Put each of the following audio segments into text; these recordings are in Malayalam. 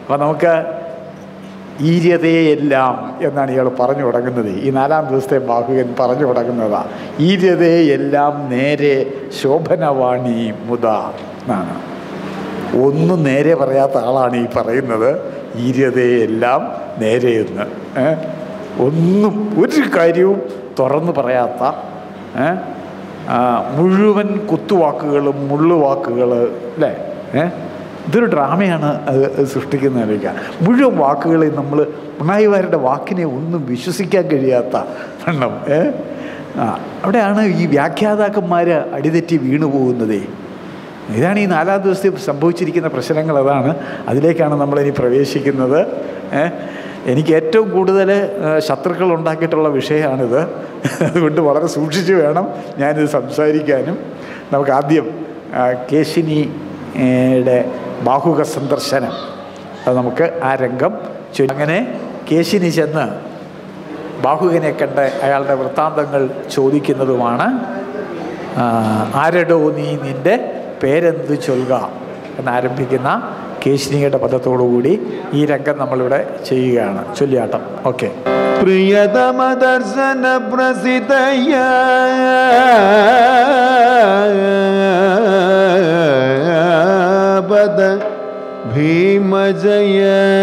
അപ്പോൾ നമുക്ക് ഈര്യതയെല്ലാം എന്നാണ് ഇയാൾ പറഞ്ഞു തുടങ്ങുന്നത്. ഈ 4-ാം ദിവസത്തെ ബാഹുകൻ പറഞ്ഞു തുടങ്ങുന്നതാണ്. ഈര്യതയെല്ലാം നേരെ ശോഭനവാണി മുത എന്നാണ്. ഒന്നും നേരെ പറയാത്ത ആളാണ് ഈ പറയുന്നത് ഈര്യതയെല്ലാം നേരെയെന്ന്. ഒന്നും ഒരു കാര്യവും തുറന്നു പറയാത്ത, മുഴുവൻ കുത്തുവാക്കുകളും മുള്ളുവാക്കുകൾ അല്ലേ? ഇതൊരു ഡ്രാമയാണ് അത് സൃഷ്ടിക്കുന്നതിലേക്ക്. മുഴുവൻ വാക്കുകളെ നമ്മൾ പിണറായിവാരുടെ വാക്കിനെ ഒന്നും വിശ്വസിക്കാൻ കഴിയാത്ത വണ്ണം അവിടെയാണ് ഈ വ്യാഖ്യാതാക്കന്മാർ അടിതെറ്റി വീണു പോകുന്നതേ. ഇതാണ് ഈ 4-ാം ദിവസത്തിൽ സംഭവിച്ചിരിക്കുന്ന പ്രശ്നങ്ങൾ. അതാണ്, അതിലേക്കാണ് നമ്മളിനി പ്രവേശിക്കുന്നത്. എനിക്ക് ഏറ്റവും കൂടുതൽ ശത്രുക്കൾ ഉണ്ടാക്കിയിട്ടുള്ള വിഷയമാണിത്. അതുകൊണ്ട് വളരെ സൂക്ഷിച്ച് വേണം ഞാനിത് സംസാരിക്കാനും. നമുക്ക് ആദ്യം കേശിനിയുടെ ബാഹുക സന്ദർശനം, അത് നമുക്ക് ആ രംഗം ചൊല്ലി. അങ്ങനെ കേശിനി ചെന്ന് ബാഹുകനെ കണ്ട് അയാളുടെ വൃത്താന്തങ്ങൾ ചോദിക്കുന്നതുമാണ്. ആരെടോ നീ, നിൻ്റെ പേരെന്ത് ചൊല്ലുക എന്നാരംഭിക്കുന്ന കേശിനിയുടെ പദത്തോടുകൂടി ഈ രംഗം നമ്മളിവിടെ ചെയ്യുകയാണ്. ചൊല്ലിയാട്ടം. ഓക്കെ. പ്രിയതമ ദർശന പ്രസിദ്ധയ പദ ഭീമജയ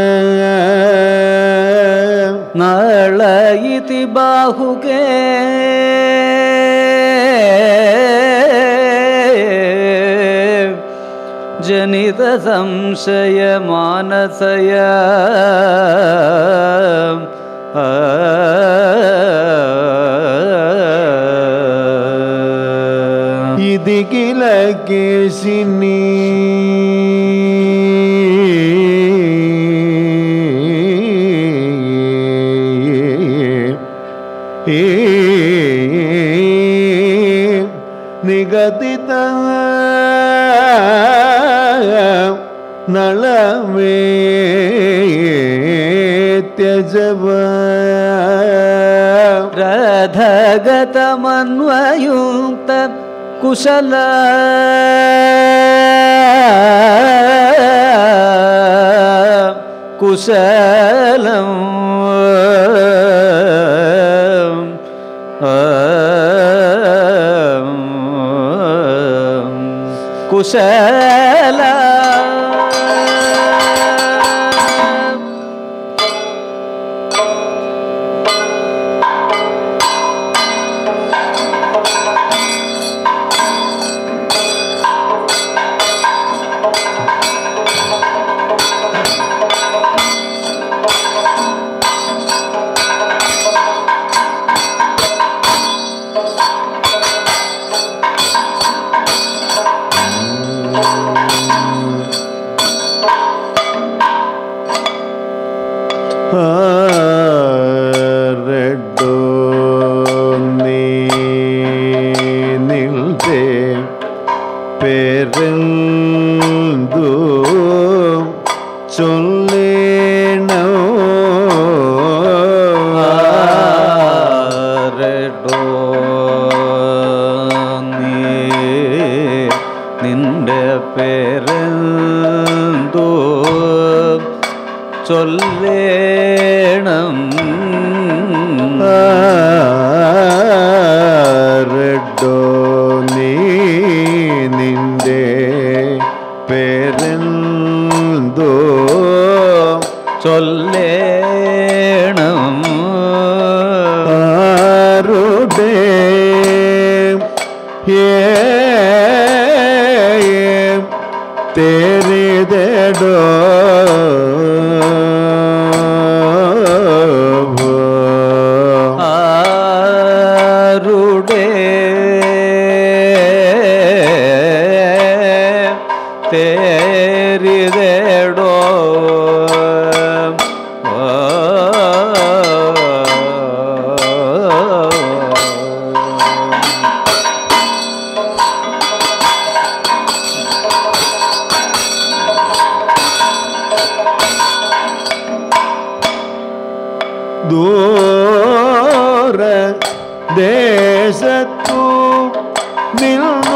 നളയിതി ബാഹുകേ ജനിത സംശയ മാനസയ ഇതി കില കേശിനി നിഗതിത നളമേ ത്യജവ രഥഗതമന്വയുക്ത കുശല കുശലം കുശല ചൊല്ലേണം റെഡോ നീ നിന്റെ പേരെന്തോ ചൊല്ലേണം ആരുടെ തേരിതടോ ആരുടെ തേരിതടോ ദൂര ദേശത്തു നിന്നു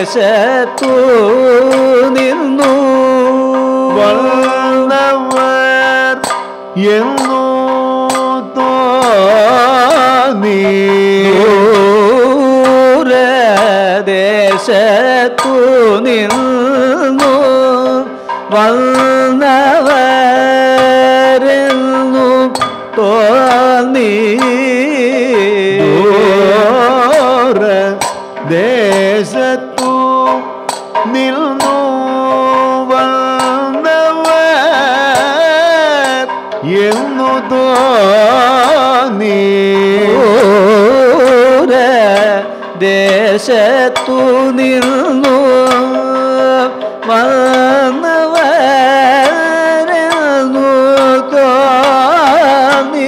ദേശത്തു നിന്നു വന്നവർ എന്നു തോന്നി ദേശത്തു നിന്നു വന്നവരെന്നു തോന്നി ദേശത്തു നിന്നു വന്നവർ എന്നു തോന്നി ദേശത്തു നിന്നു വന്നവരെന്നു തോന്നി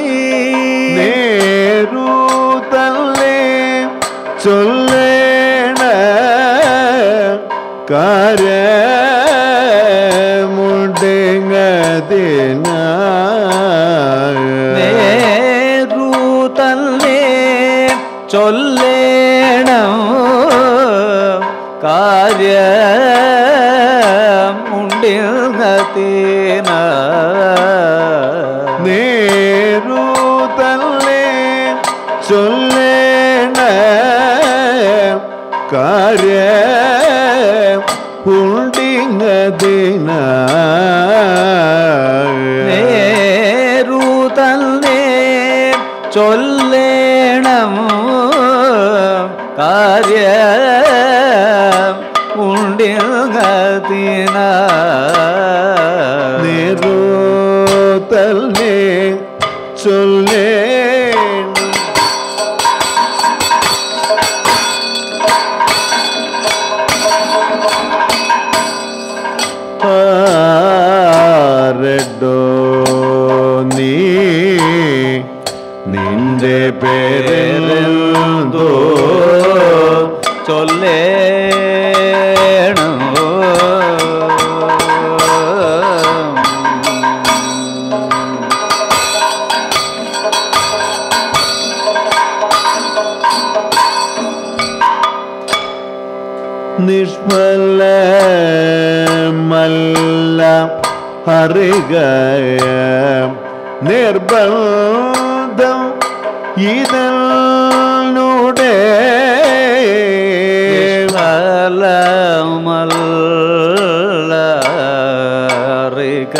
നേരു തല്ലേ ചൊല്ലേണ കാര്യമുണ്ടെങ്കതിന നേരു തല്ലേ ചൊല്ലേണം കാര്യമുണ്ടിനത്തിന നേരു തല്ലേ ചൊല്ലേണ കാര്യമുണ്ടിനത്തിന നേരു തന്നെ ചൊല്ലേണം കാര്യമുണ്ടിനത്തിന നേരു തല്ലേ ചൊല്ലേണം ആരെടോ നീ നിന്റെ പേരെന്തോ ചൊല്ലേണം നിഷ്ഫലമല്ല ഹരികയ നിർബന്ധം ഇതനുടെ ഫലമല്ലറിക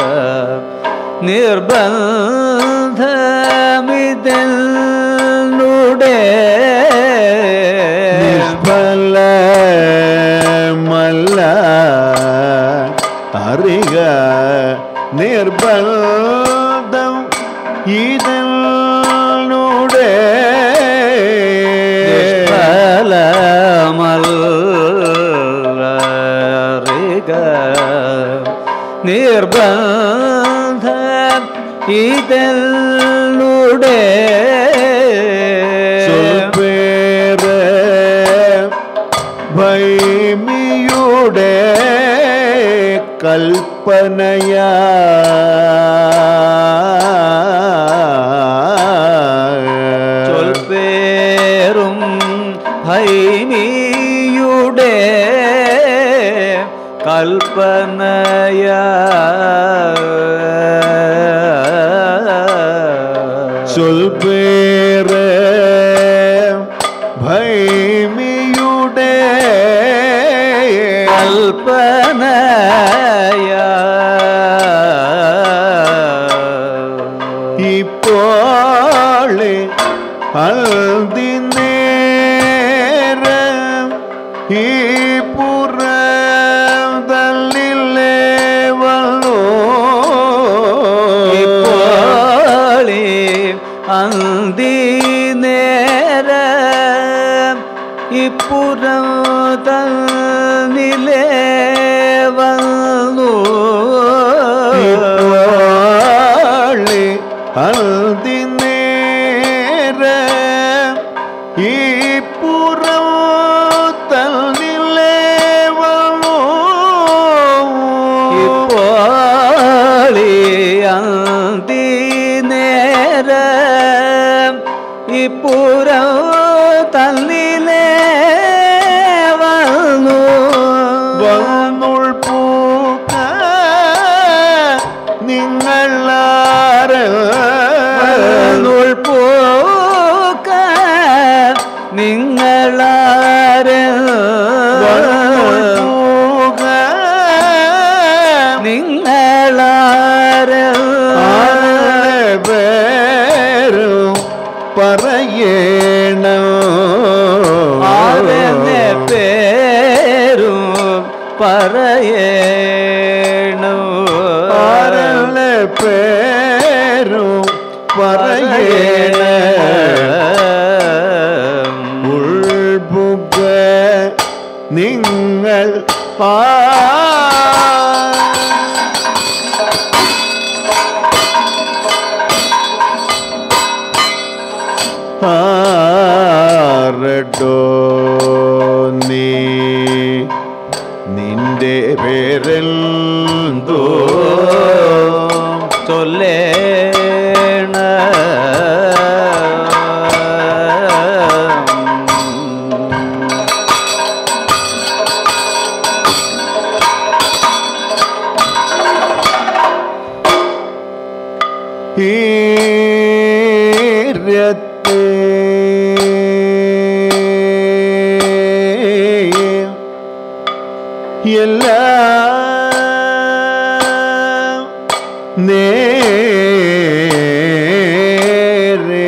നിർബന്ധമിതനുടെ നിഷ്ഫലമല്ല അറിക നിർബന്ധം ഇതനുടെ ഫലമല്ലറിക നിർബന്ധം ഇതനുടെ ചൊൽപേര് ഭൈമിയുടെ കൽപ്പനയാ ചൊൽപേറും ഭൈമിയുടെ കൽപ്പനയാ ചൊൽപേര് ഭൈമിയുടെ കൽപ്പനയാ ഇപ്പോൾ അൽദിനേരം ഈ പുറതല്ലില്ലേ വന്നു ഇപ്പോളി അന്തിനേരം ഇപ്പുറം തന്നിലേ വന്നു അൽദിനേരം ഈ പുറം തന്നിലേ വന്നു ഇപ്പോളി അന്തിനേരം ഇപ്പുറം തന്നിലേ വന്നു ഉൾപുക നിങ്ങൾ ആരടോ നീ നിന്റെ പേരെന്തോ ചൊല്ലേണ ഈരത്തെ എല്ലാം നേരെ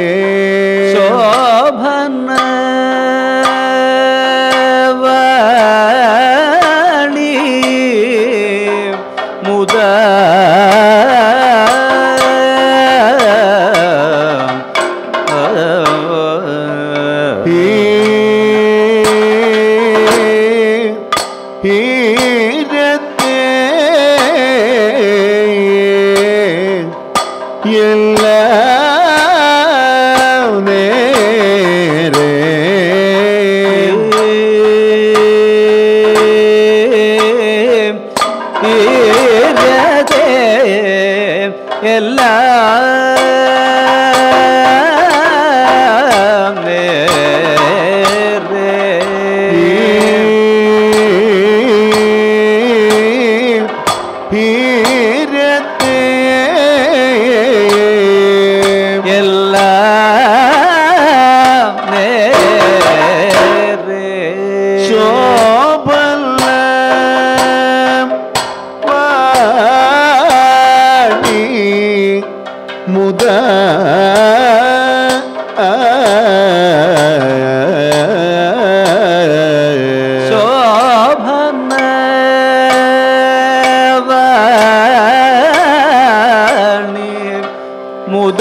ശോഭന വാണി മുദ ഈരത്തെ എല്ലാം നേരെ എല്ലാം നേരെ ഈരത്തെ എല്ലാം നേരെ ശോഭന വാണി മുദ ശോഭന വാണി മുദ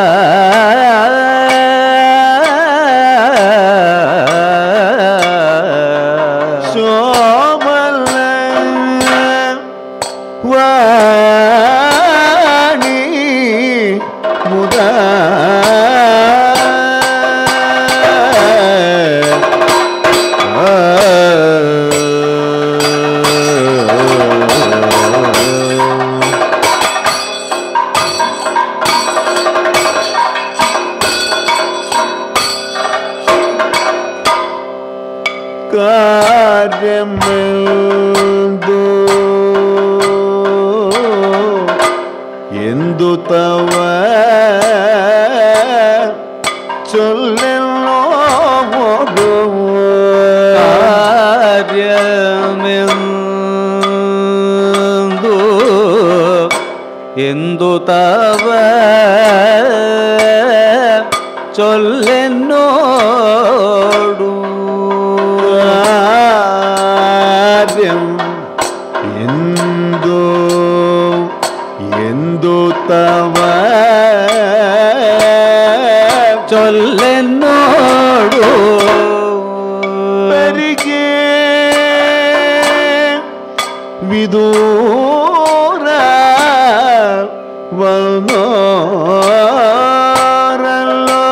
ശോഭന വാണി മുദ കാര്യമെന്തോ എന്തു തവ ചൊല്ലോടു കാര്യമെന്തു എന്തു തവ ചൊല്ലെന്നോടു കാര്യം എന്തു എന്തു തവ ചൊല്ലെന്നോടു പരികേ വിദൂര വന്നോരല്ലോ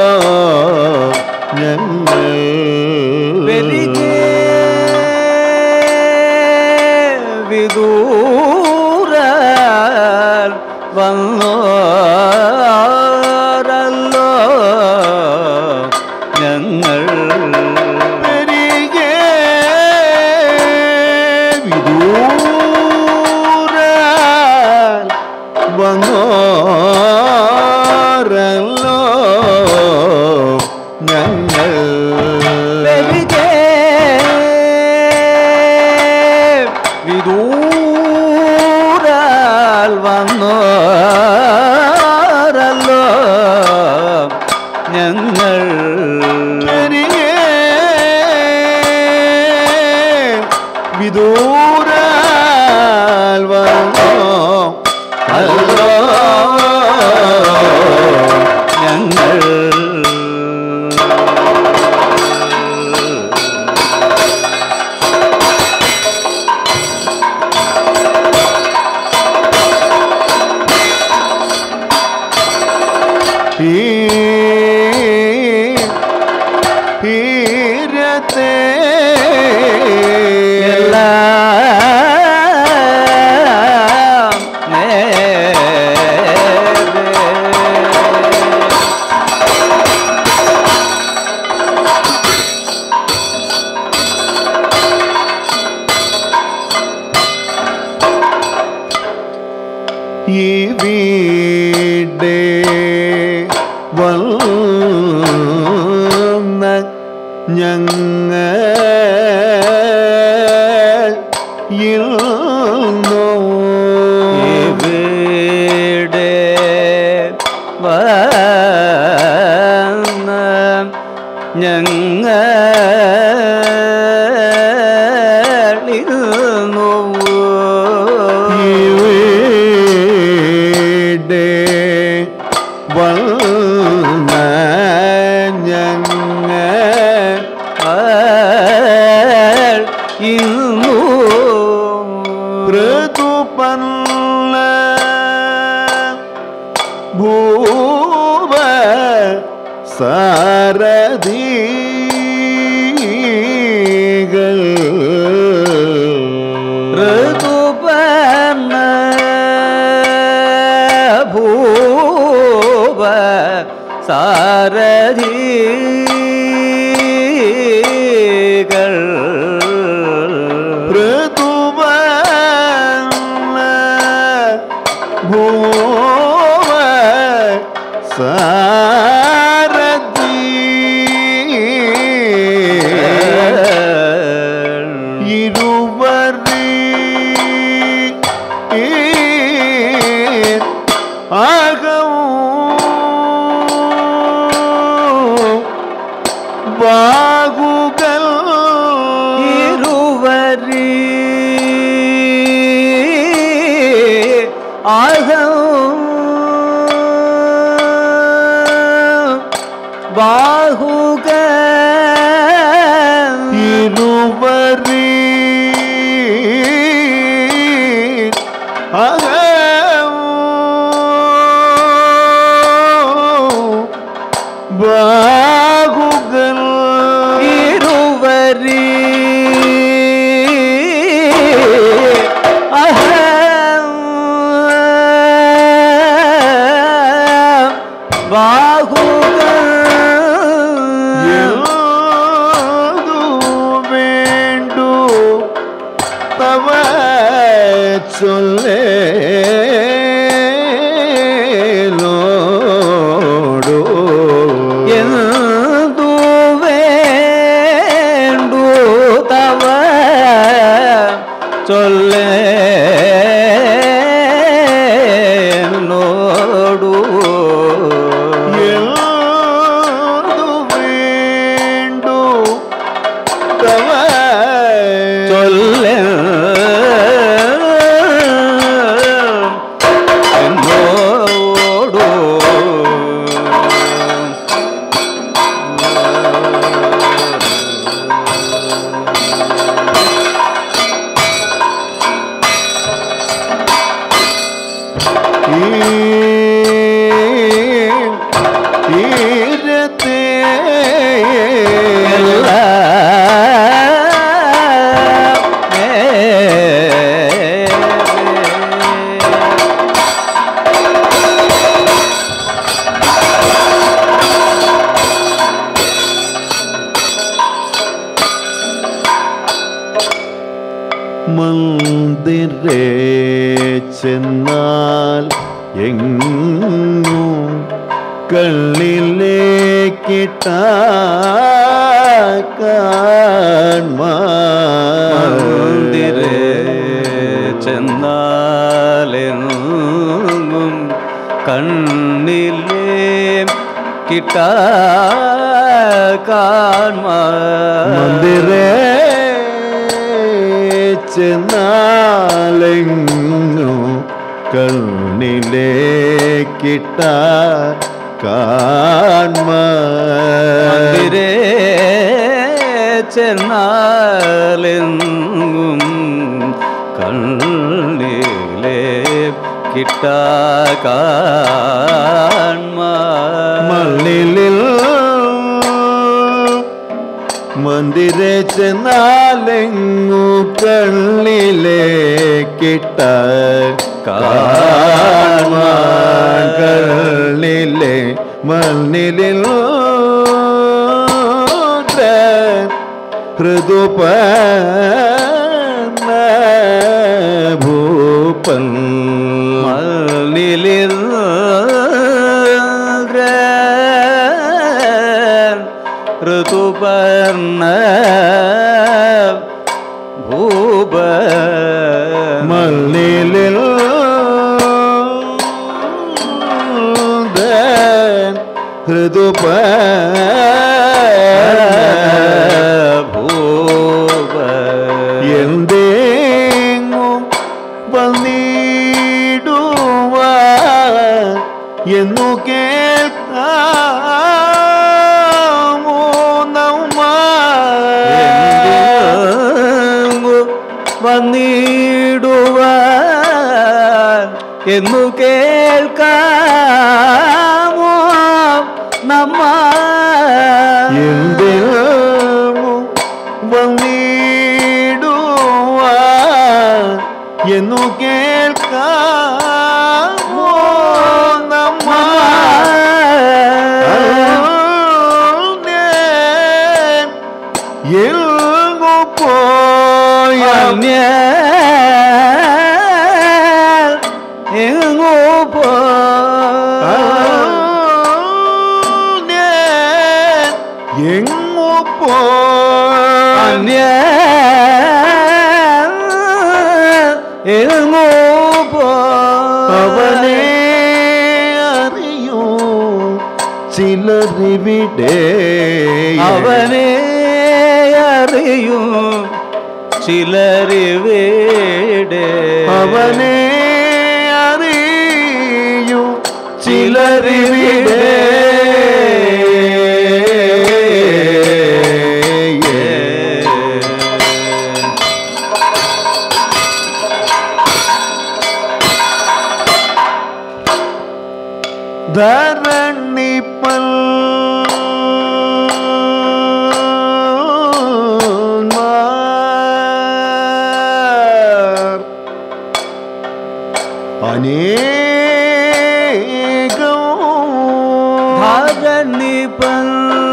ഞങ്ങൾ പെരികെ വിദൂര വന്നോരല്ലോ ഞങ്ങൾ പരികേ വിദൂര വന്നോരല്ലോ ഞങ്ങൾ പെരികെ വിദൂര വന്നോരല്ലോ ഞങ്ങൾ പരികേ വിദൂര വന്നോ അല്ലോ ഈരത്തെ ഇവിടെ വന്ന ഞങ്ങൾ ഇവിടെ വന്ന ഞങ്ങൾ സാരഥികൾ ഋതുപർണ ഭൂവ സാരഥികൾ ഋതുപർണ ഭൂവ മന്ദിരേ ചെന്നാൽ എങ്ങും മന്ദിരേ ചെന്നാലെങ്ങും കണ്ണിലേ മന്ദിരേ ചെന്നാലെങ്ങും കണ്ണിലേക്കിട്ട മന്ദിരേ ചെന്നാലെങ്ങും കണ്ണിലേ മണ്ണിലിൽ മന്ദിരെ ചെന്നാലെങ്ങു കണ്ണിലെ കിട്ട കണ്ണിലെ മണ്ണിലിൽ ഹൃദുപ ഭൂപൻ മണ്ണിലിൽ ഋതുപർണ ഭൂപ മണ്ണിലിൽ ഹൃദുപ ഭൂപ എന്തേങ്ങു വന്നിടുവ എന്നു കേൾക്കാമോ നമ്മ വന്നിടുവാൻ എന്നു കേൾക്കാമോ നമ്മ എന്തേങ്ങു വന്നിടുവ എന്നു കേൾക്കാമോ നമ്മ എങ്ങു പോയ എങ്ങോ പോ എങ്ങു പോയ എങ്ങോ പോ അവനെ അറിയൂ ചിലരിവിടെ അവനെ അറിയൂ ചിലരിവിടെ അവനെ അറിയൂ ചിലരിവിടെ ധരണിപ്പൽ അനേകം ഭാഗനിപൻ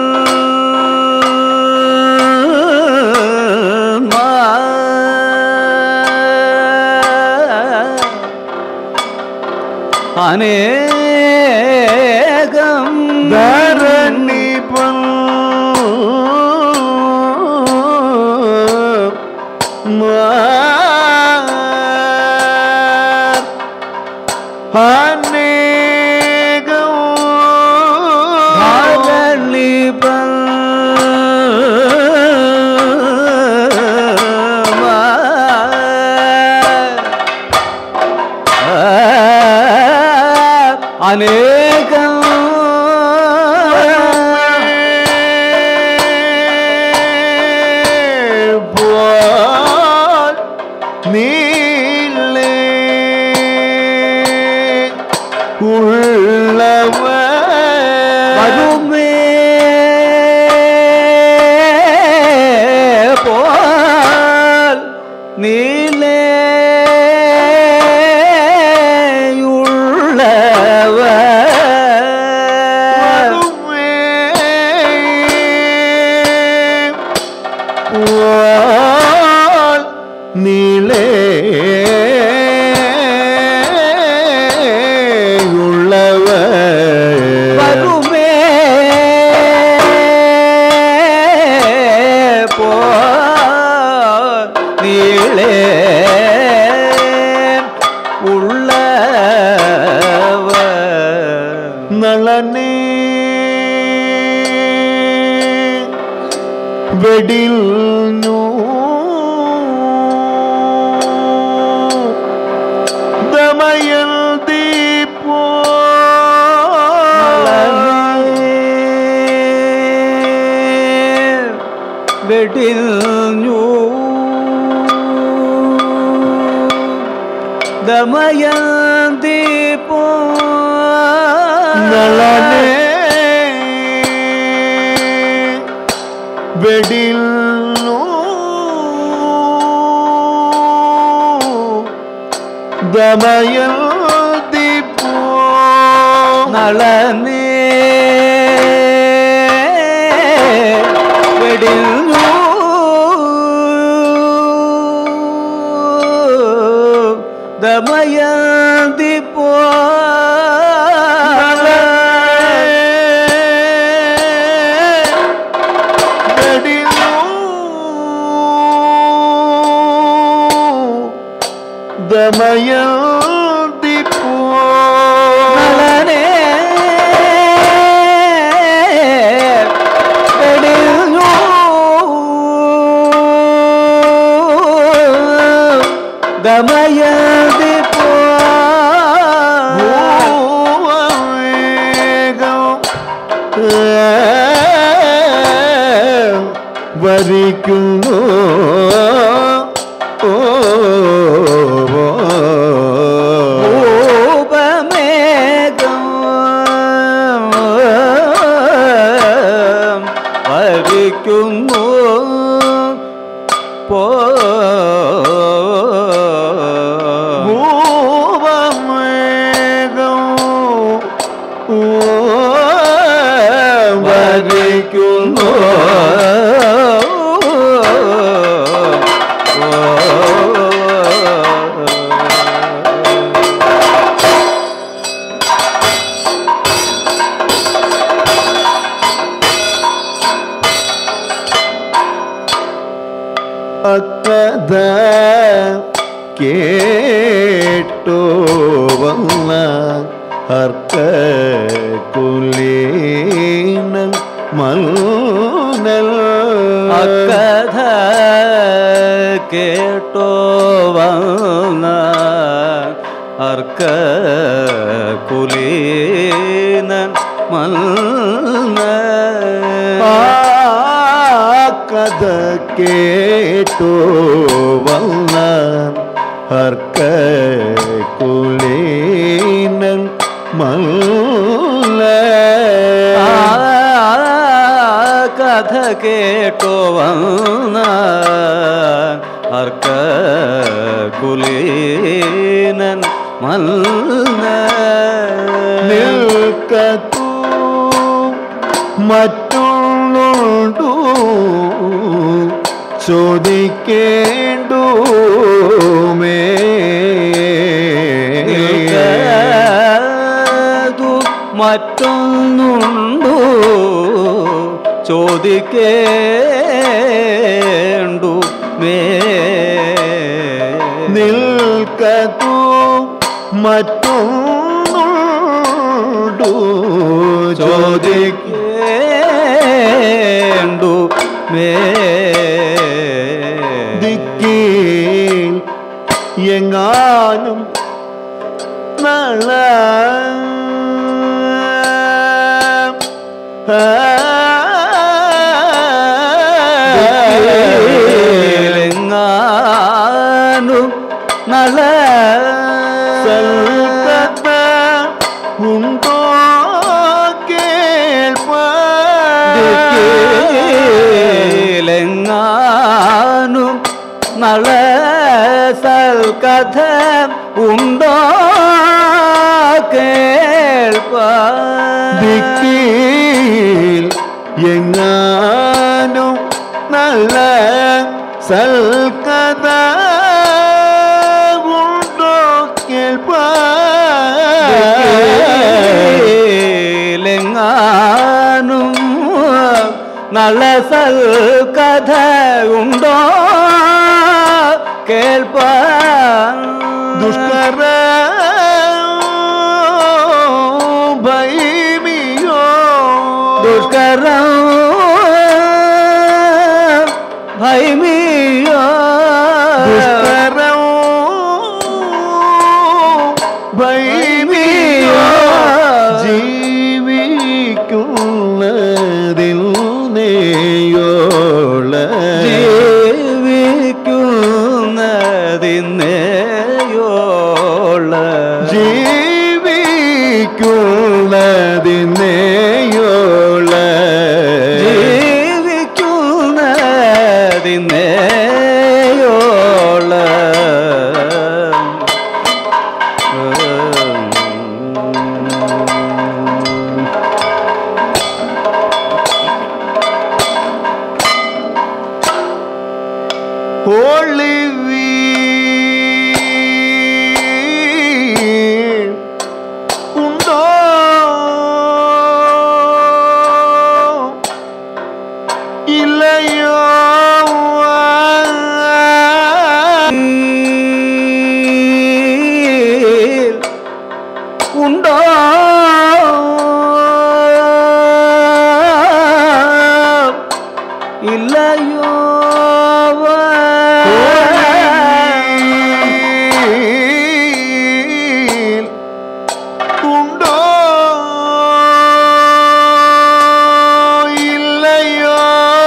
അനേകം ധരണിപ്പൽ അനേകം ഭാഗനിപൻ അനേകം പോൽ നീളേ ഉള്ളവ വരുമേ പോൽ നീലയുള്ളവ നീളേ ഉള്ളവ വരുമേ പോൽ നീളേ ഉള്ളവ നളനെ വെടിഞ്ഞു ദമയന്തി വെടിഞ്ഞു ദമയന്തി നളനെ വെടിൽന്നു ദമയന്തി നളനെ വെടിഞ്ഞു ദമയന്തി ദമയന്തി നളനെ വെടിഞ്ഞു ദമയന്തി വരിക്കുന്നു വരിക്കുന്നു വരിക്കുന്നു അക്കഥ കേട്ടോ വന്ന അർക്ക കുലീനൻ മൽനൽ അക്കഥ കേട്ടോ വന്ന അർക്ക കുലീനൻ മൽന കഥ കേട്ടോ വന്ന അർക്ക കുലീനൻ മൽന കഥ കേട്ടോ വന്ന അർക്ക കുലീനൻ മൽന നിൽക്കൂ മറ്റുള്ളോണ്ടു ചോദിക്കേണ്ടുമേ മറ്റൊന്നുണ്ടോ ചോദിക്കേണ്ടു മേ നിൽക്കൂ മറ്റൊന്നുണ്ടു ചോദിക്കേണ്ടു മേ ദിക്കിൽ എങ്ങാനും നള എങ്ങാനും നള സൽക്കഥ ഉണ്ടോ കേൾപ്പാലെങ്ങാനും നള സൽക്കഥ ഉണ്ടോ കേൾപ്പാൽ എങ്ങാനും നല്ല സൽക്കഥ ഉണ്ടോ കേൾപ്പാലെങ്ങാനും നല്ല സൽക്കഥ ഉണ്ടോ കേൾപ്പാൻ ദുഷ്കര ഭൈമിയോ ദുഷ്കരം ഭൈമിയോ ദുഷ്കരം ഭൈമിയോ ജീവിക്കുന്നതിൽ നെയ്യോള ജീവിക്കുന്നതിന്നേയോള ജീവിക്കുന്നതിനെയോള ജീവിക്കുന്നതിനെയോള ஒளிவி உண்டோ இல்லையோ உண்டோ இல்லையோ உண்டோ இல்லையோ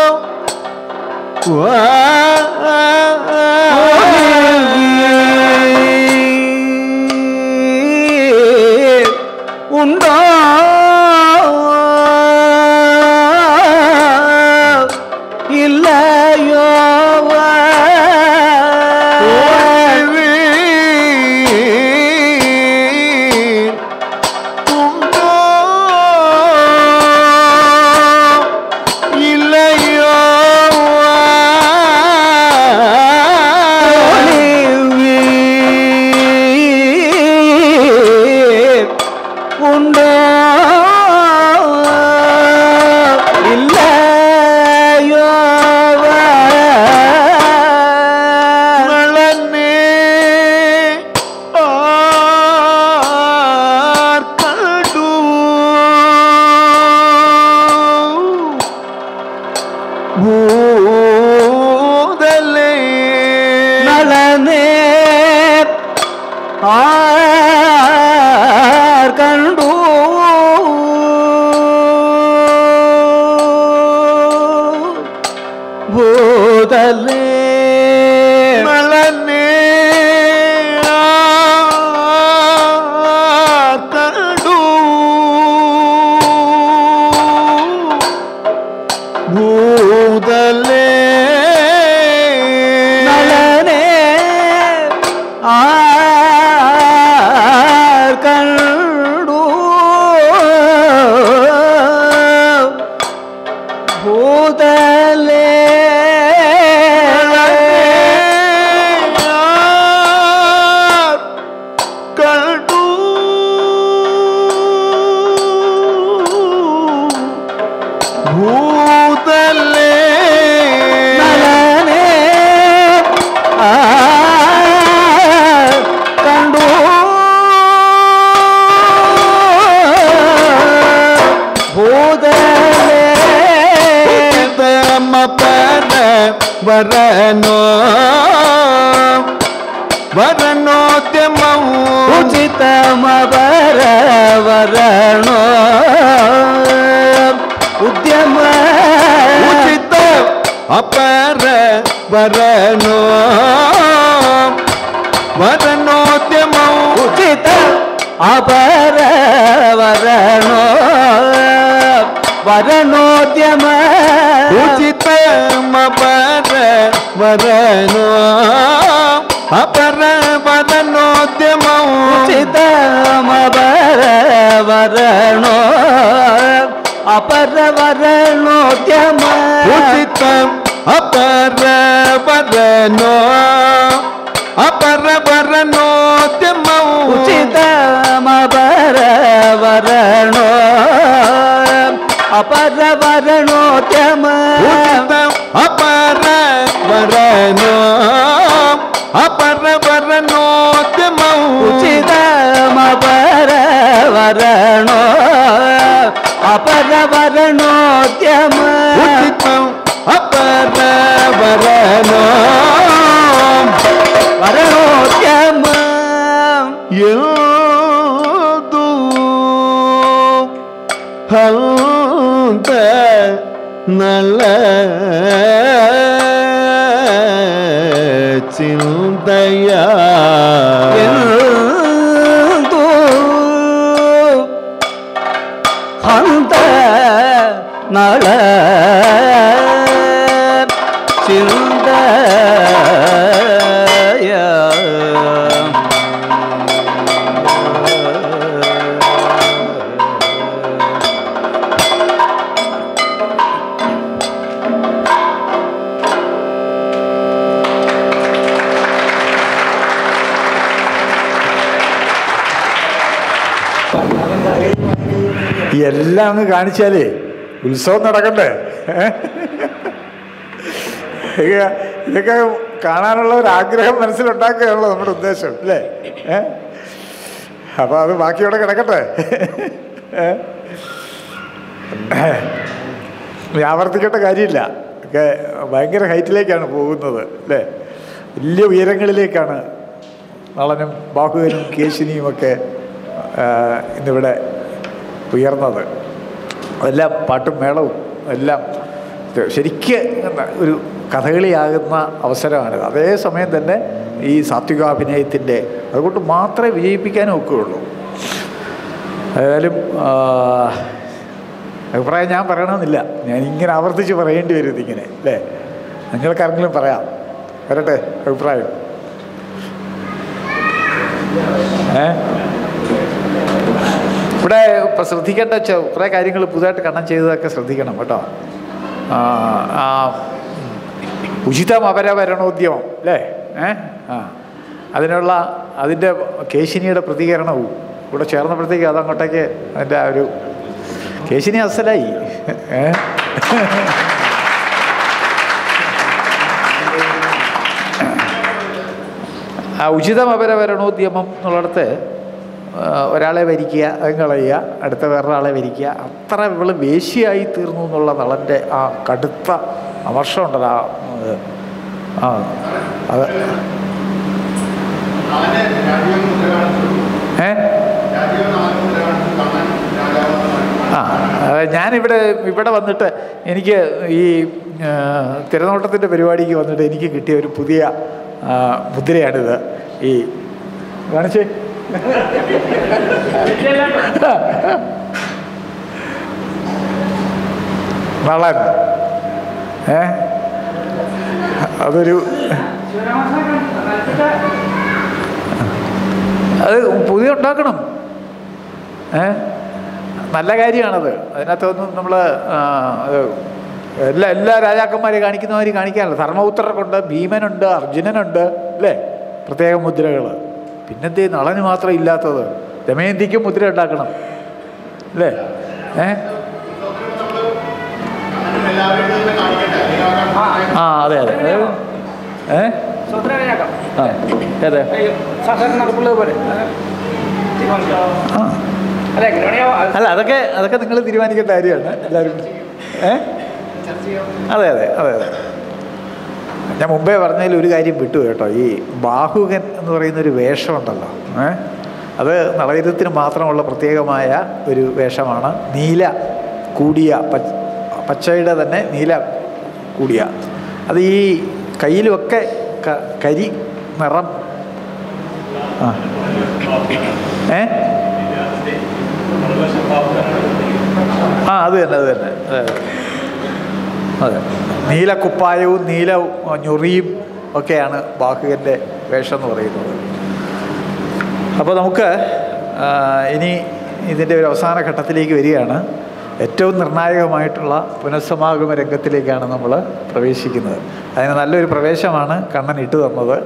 உண்டோ இல்லையோ உண்டோ இல்லையோ உண்டோ இல்லையோ நலனே ஆர்கடு பூதலே நலனே கண்டு பூதலே நலனே ஆர்கடு பூதலே நலனே கண்டு பூதலே கடு பூதலே நலனே கண்டு பூதலே தம பர வரனோ வரனோத்யமம் ಉಚಿತಮಬರ ವರಣೋ ಉದ್ಯಮ ಉಚಿತ ಅಪರ ವರನೋ ವರನೋದ್ಯಮಂ ಉಚಿತ ಅಪರ ವರಣೋ ವರಣೋದ್ಯಮ ಉಚಿತ ಅಪರ ವರನೋ ಅಪರ ವರನೋದ್ಯಮಂ ಉಚಿತಮಬರ ವರಣೋ ಅಪರ ವರಣೋದ್ಯಮ ಉಚಿತ ಅಪರ ವರನೋ ಅಪರ ವರನೋದ್ಯಮಂ ಉಚಿತಮಬರ ವರಣೋ ಅಪರ ವರಣೋದ್ಯಮ ಉಚಿತ ಅಪರ ವರನೋ ಅಪರ ವರನೋದ್ಯಮಂ ಉಚಿತಮಬರ ವರಣೋ ಅಪರ ವರಣೋದ್ಯಮ ಉಚಿತ ಅಪರ ವರನೋ ವರಣೋದ್ಯಮ ಎಂದು ಹಂತ ನಲ್ಲ ಚಿಂತೆಯ ಎಂದು നള ചിന്ത എല്ലാം അങ്ങ് കാണിച്ചാലേ ഉത്സവം നടക്കണ്ടേ? ഇതൊക്കെ കാണാനുള്ള ഒരു ആഗ്രഹം മനസ്സിലുണ്ടാക്കുകയാണല്ലോ നമ്മുടെ ഉദ്ദേശം, അല്ലേ? അപ്പോൾ അത് ബാക്കിയോടെ കിടക്കട്ടെ. ആവർത്തിക്കേണ്ട കാര്യമില്ല. ഒക്കെ ഭയങ്കര ഹൈറ്റിലേക്കാണ് പോകുന്നത്, അല്ലേ? വലിയ ഉയരങ്ങളിലേക്കാണ് നളനും ബാഹുകനും കേശിനിയുമൊക്കെ ഇന്നിവിടെ ഉയർന്നത്. അതെല്ലാം പാട്ടും മേളവും എല്ലാം ശരിക്ക് ഒരു കഥകളിയാകുന്ന അവസരമാണിത്. അതേസമയം തന്നെ ഈ സാത്വികാഭിനയത്തിൻ്റെ അതുകൊണ്ട് മാത്രമേ വിജയിപ്പിക്കാനും ഒക്കെയുള്ളൂ. ഏതായാലും അഭിപ്രായം ഞാൻ പറയണമെന്നില്ല, ഞാനിങ്ങനെ ആവർത്തിച്ച് പറയേണ്ടി വരും ഇതിങ്ങനെ, അല്ലേ? നിങ്ങൾക്കാരെങ്കിലും പറയാം, വരട്ടെ അഭിപ്രായം. ഇവിടെ ഇപ്പം ശ്രദ്ധിക്കേണ്ട കുറേ കാര്യങ്ങൾ പുതുതായിട്ട് കണ്ണൻ ചെയ്തതൊക്കെ ശ്രദ്ധിക്കണം കേട്ടോ. ഉചിതം അപരവരണോദ്യമം, അല്ലേ? അതിൻ്റെ കേശിനിയുടെ പ്രതികരണവും കൂടെ ചേർന്നപ്പോഴത്തേക്ക് അതങ്ങോട്ടേക്ക് അതിൻ്റെ ഒരു കേശിനി അസലായി. ആ ഉചിതം അപരവരണോദ്യമം എന്നുള്ളിടത്ത് ഒരാളെ വരിക്കുക, അത് കളയുക, അടുത്ത വേറൊരാളെ വരിക്കുക, അത്ര ഇവള് വേശ്യയായി തീർന്നു എന്നുള്ള നളൻ്റെ ആ കടുത്ത അമർഷം ഉണ്ടല്ലോ. അത് ഞാനിവിടെ വന്നിട്ട് എനിക്ക് ഈ തിരനോട്ടത്തിൻ്റെ പരിപാടിക്ക് വന്നിട്ട് എനിക്ക് കിട്ടിയ ഒരു പുതിയ മുദ്രയാണിത്. ഈ കാണിച്ചേ, നളൻ. അതൊരു അത് പുതിയ ഉണ്ടാക്കണം. നല്ല കാര്യമാണത്. അതിനകത്തൊന്നും നമ്മൾ എല്ലാ രാജാക്കന്മാരെ കാണിക്കുന്നവർ കാണിക്കാനല്ല. ധർമ്മപുത്രർക്കുണ്ട്, ഭീമനുണ്ട്, അർജുനനുണ്ട്, അല്ലേ? പ്രത്യേക മുദ്രകൾ. പിന്നെന്തേ നളന് മാത്രം ഇല്ലാത്തത്? ദമയന്തിക്കും മുദ്ര ഉണ്ടാക്കണം, അല്ലേ? അതെ അതെ. അതെ അല്ല, അതൊക്കെ നിങ്ങൾ തീരുമാനിക്കേണ്ട കാര്യമാണ് എല്ലാവരും. അതെ അതെ അതെ അതെ. ഞാൻ മുമ്പേ പറഞ്ഞതിൽ ഒരു കാര്യം വിട്ടു കേട്ടോ. ഈ ബാഹുകൻ എന്ന് പറയുന്നൊരു വേഷമുണ്ടല്ലോ, അത് നളചരിതത്തിന് മാത്രമുള്ള പ്രത്യേകമായ ഒരു വേഷമാണ്. നീല കൂടിയ പച്ചയുടെ തന്നെ നീല കൂടിയ, അത് ഈ കയ്യിലുമൊക്കെ കരി നിറം. അത് തന്നെ അത് തന്നെ അതെ. നീല കുപ്പായവും നീല ഞൊറിയും ഒക്കെയാണ് ബാഹുകൻ്റെ വേഷം എന്ന് പറയുന്നത്. അപ്പോൾ നമുക്ക് ഇനി ഇതിൻ്റെ ഒരു അവസാന ഘട്ടത്തിലേക്ക് വരികയാണ്. ഏറ്റവും നിർണായകമായിട്ടുള്ള പുനഃസമാഗമ രംഗത്തിലേക്കാണ് നമ്മൾ പ്രവേശിക്കുന്നത്. അതിന് നല്ലൊരു പ്രവേശമാണ് കണ്ണൻ ഇട്ടു തന്നത്.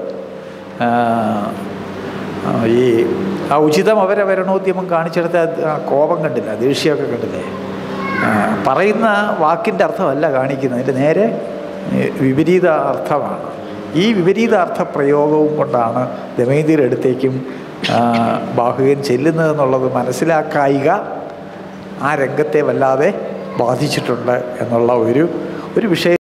ഈ ആ ഉചിതം അപരവരണോദ്യമം കാണിച്ചെടുത്ത കോപം കണ്ടില്ല, ദേഷ്യമൊക്കെ കണ്ടില്ലേ? പറയുന്ന വാക്കിൻ്റെ അർത്ഥമല്ല കാണിക്കുന്നത്, അതിൻ്റെ നേരെ വിപരീത അർത്ഥമാണ്. ഈ വിപരീത അർത്ഥപ്രയോഗവും കൊണ്ടാണ് ദമയന്തിയുടെ അടുത്തേക്കും ബാഹുകൻ ചെല്ലുന്നതെന്നുള്ളത് മനസ്സിലാക്കായിക ആ രംഗത്തെ വല്ലാതെ ബാധിച്ചിട്ടുണ്ട് എന്നുള്ള ഒരു വിഷയം